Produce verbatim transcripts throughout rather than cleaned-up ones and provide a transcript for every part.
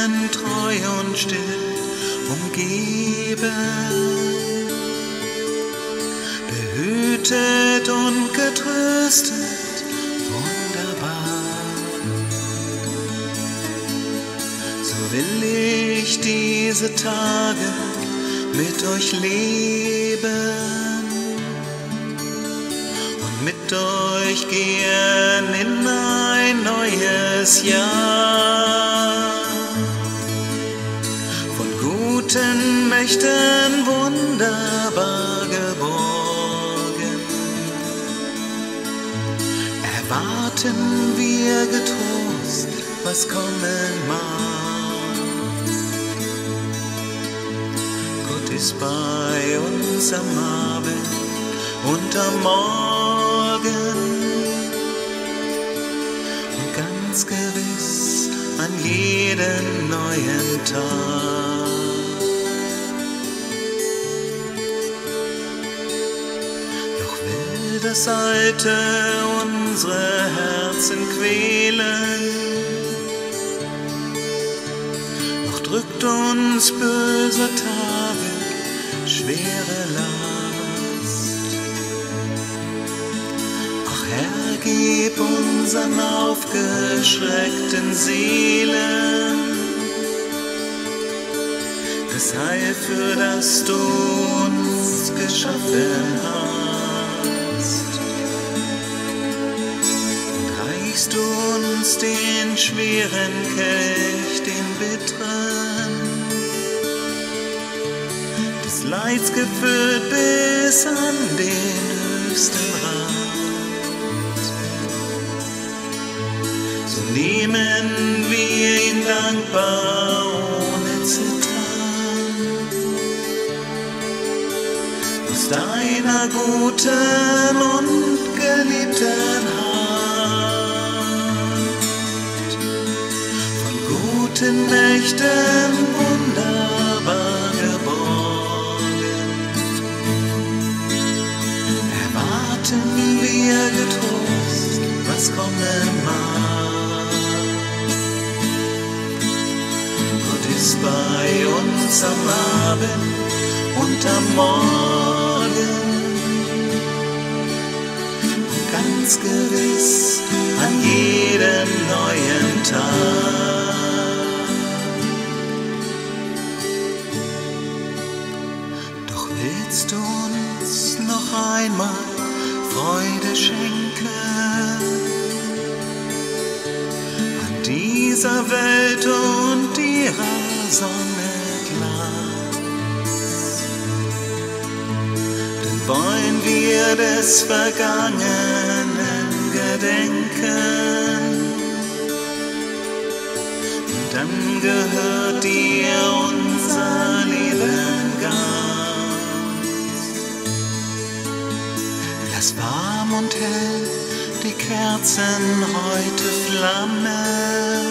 Lieben treu und still umgeben, behütet und getröstet, wunderbar. So will ich diese Tage mit euch leben und mit euch gehen in ein neues Jahr. Von guten Mächten wunderbar geborgen, erwarten wir getrost, was kommen mag. Gott ist bei uns am Abend und am Morgen und ganz gewiss an jeden neuen Tag. Doch will das Alte unsere Herzen quälen, noch drückt uns böse Tage schwere Last. Ach Herr, gib unseren aufgeschreckten Seelen das Heil, für das du uns geschaffen hast. Und reichst du uns den schweren Kelch, den bitteren, des Leids gefüllt bis an den höchsten Rand. So nehmen wir ihn dankbar ohne Zittern aus deiner guten und geliebten Hand. Von guten Mächten wunderbar geborgen, erwarten wir getrost, was kommen mag. Gott ist bei uns am Abend und am Morgen und ganz gewiss an jedem neuen Tag. Doch willst du uns noch einmal Freude schenken an dieser Welt und ihrer Sonne Glanz? Denn wollen wir des Vergangenen gedenken, dann gehört dir unser Leben ganz. Lass warm und hell die Kerzen heute flammen,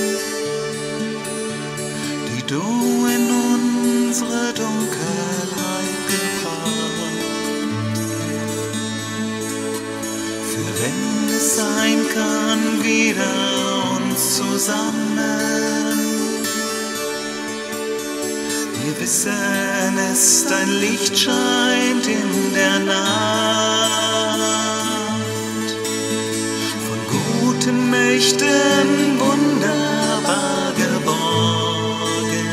die du in unsere Dunkelheit gebracht. Für wenn es sein kann, wieder uns zusammen. Wir wissen es, dein Licht scheint in der Nacht. Von guten Mächten wunderbar geborgen,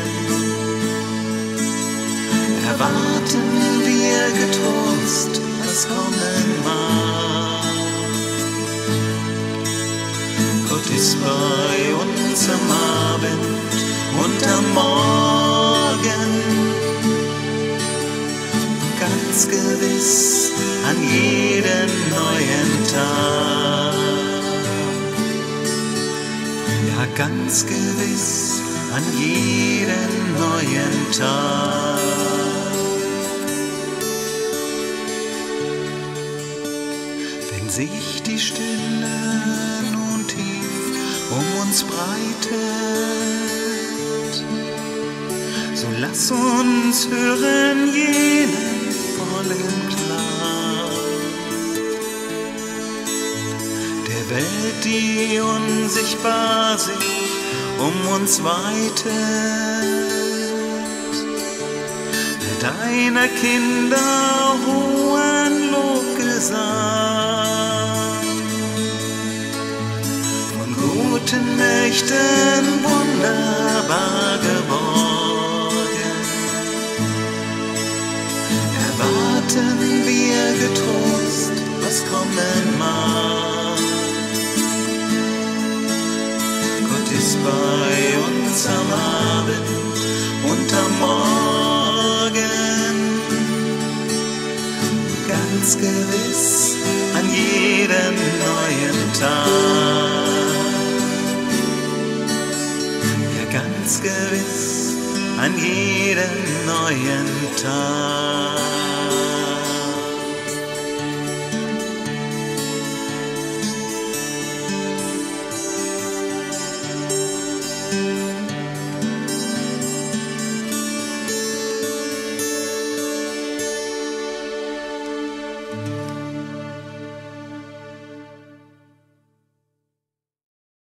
erwarten wir getrost, was kommen mag. Gott ist bei uns am Abend und am Morgen, ganz gewiss an jeden neuen Tag. Ja, ganz gewiss an jeden neuen Tag. Wenn sich die Stille nun tief um uns breitet, so lass uns hören jenen vollen Klang der Welt, die unsichtbar sich um uns weitet. Deiner Kinder hohen Lobgesang, von guten Mächten wunderbar geborgen, erwarten wir getrost, was kommen mag. Gott ist bei uns am Abend und am Morgen, ganz gewiss an jedem neuen Tag. Ja, ganz gewiss an jedem neuen Tag.